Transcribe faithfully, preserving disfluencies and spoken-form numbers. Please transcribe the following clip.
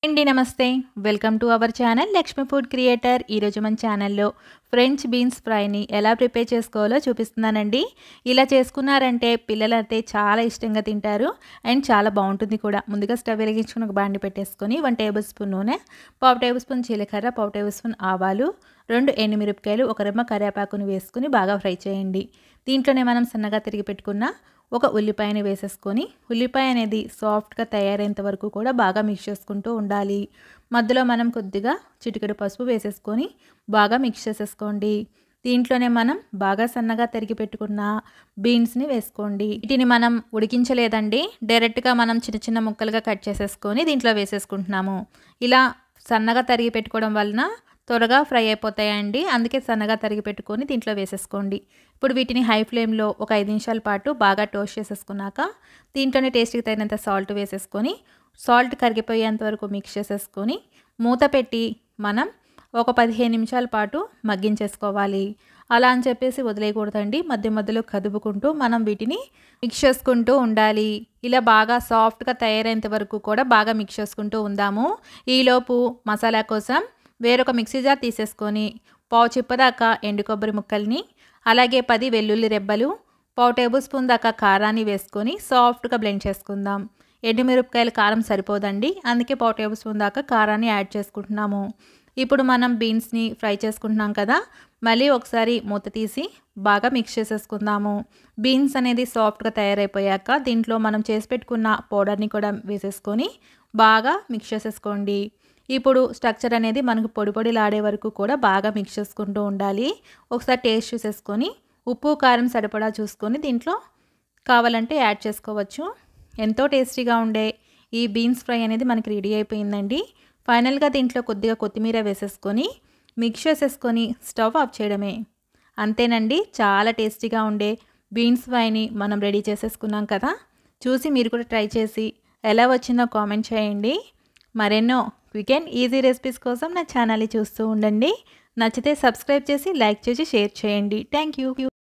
అండి నమస్తే welcome to our channel Lakshmi food creator. ఈరోజు మన ఛానల్లో ఫ్రెంచ్ బీన్స్ ఫ్రైని ఎలా ప్రిపేర్ చేసుకోవాలో చూపిస్తున్నానండి. ఇలా చేసుకున్నారంటే పిల్లలైతే చాలా ఇష్టంగా తింటారు అండ్ చాలా బాగుంటుంది కూడా. ముందుగా స్టవ్ వెలిగించుకుని ఒక బాండి పెట్టేసుకొని వన్ టేబుల్ స్పూన్ నూనె, పావు టేబుల్ స్పూన్ జీలకర్ర, పావు టేబుల్ స్పూన్ ఆవాలు, రెండు ఎండుమిరపకాయలు, ఒక రెమ్మ కరివేపాకుని వేసుకుని బాగా ఫ్రై చేయండి. దీంట్లోనే మనం సన్నగా తిరిగి పెట్టుకున్న ఒక ఉల్లిపాయని వేసేసుకొని ఉల్లిపాయ అనేది సాఫ్ట్గా తయారైనంత వరకు కూడా బాగా మిక్స్ చేసుకుంటూ ఉండాలి. మధ్యలో మనం కొద్దిగా చిటికెడు పసుపు వేసేసుకొని బాగా మిక్స్ చేసేసుకోండి. దీంట్లోనే మనం బాగా సన్నగా తరిగి పెట్టుకున్న బీన్స్ని వేసుకోండి. వీటిని మనం ఉడికించలేదండి, డైరెక్ట్గా మనం చిన్న చిన్న ముక్కలుగా కట్ చేసేసుకొని దీంట్లో వేసేసుకుంటున్నాము. ఇలా సన్నగా తరిగి పెట్టుకోవడం వలన త్వరగా ఫ్రై అయిపోతాయండి, అందుకే సన్నగా తరిగి పెట్టుకొని దీంట్లో వేసేసుకోండి. ఇప్పుడు వీటిని హై ఫ్లేమ్లో ఒక ఐదు నిమిషాల పాటు బాగా టోస్ట్ చేసేసుకున్నాక దీంట్లోనే టేస్ట్కి తగినంత సాల్ట్ వేసేసుకొని సాల్ట్ కరిగిపోయేంత వరకు మిక్స్ చేసేసుకొని మూత పెట్టి మనం ఒక పదిహేను నిమిషాల పాటు మగ్గించేసుకోవాలి. అలా అని చెప్పేసి వదిలేయకూడదండి, మధ్య మధ్యలో కదుపుకుంటూ మనం వీటిని మిక్స్ చేసుకుంటూ ఉండాలి. ఇలా బాగా సాఫ్ట్గా తయారైనంత వరకు కూడా బాగా మిక్స్ చేసుకుంటూ ఉందాము. ఈలోపు మసాలా కోసం వేరొక మిక్సీ జార్ తీసేసుకొని పావు చిప్పదాకా ఎండు కొబ్బరి ముక్కల్ని, అలాగే పది వెల్లుల్లి రెబ్బలు, పావు టేబుల్ స్పూన్ దాకా కారాన్ని వేసుకొని సాఫ్ట్గా బ్లెండ్ చేసుకుందాం. ఎండుమిరపకాయల కారం సరిపోదండి, అందుకే పావు టేబుల్ స్పూన్ దాకా కారాన్ని యాడ్ చేసుకుంటున్నాము. ఇప్పుడు మనం బీన్స్ని ఫ్రై చేసుకుంటున్నాం కదా, మళ్ళీ ఒకసారి మూత తీసి బాగా మిక్స్ చేసేసుకుందాము. బీన్స్ అనేది సాఫ్ట్గా తయారైపోయాక దీంట్లో మనం చేసి పెట్టుకున్న పౌడర్ని కూడా వేసేసుకొని బాగా మిక్స్ చేసేసుకోండి. ఇప్పుడు స్ట్రక్చర్ అనేది మనకు పొడి పొడిలాడే వరకు కూడా బాగా మిక్స్ చేసుకుంటూ ఉండాలి. ఒకసారి టేస్ట్ చూసేసుకొని ఉప్పు కారం సరిపడా చూసుకొని దీంట్లో కావాలంటే యాడ్ చేసుకోవచ్చు. ఎంతో టేస్టీగా ఉండే ఈ బీన్స్ ఫ్రై అనేది మనకి రెడీ అయిపోయిందండి. ఫైనల్గా దీంట్లో కొద్దిగా కొత్తిమీర వేసేసుకొని మిక్స్ చేసేసుకొని స్టవ్ ఆఫ్ చేయడమే. అంతేనండి, చాలా టేస్టీగా ఉండే బీన్స్ ఫ్రైని మనం రెడీ చేసేసుకున్నాం కదా. చూసి మీరు కూడా ట్రై చేసి ఎలా వచ్చిందో కామెంట్ చేయండి. మరెన్నో క్విక్ అండ్ ఈజీ రెసిపీస్ కోసం నా ఛానల్ని చూస్తూ ఉండండి. నచ్చితే సబ్స్క్రైబ్ చేసి లైక్ చేసి షేర్ చేయండి. Thank you.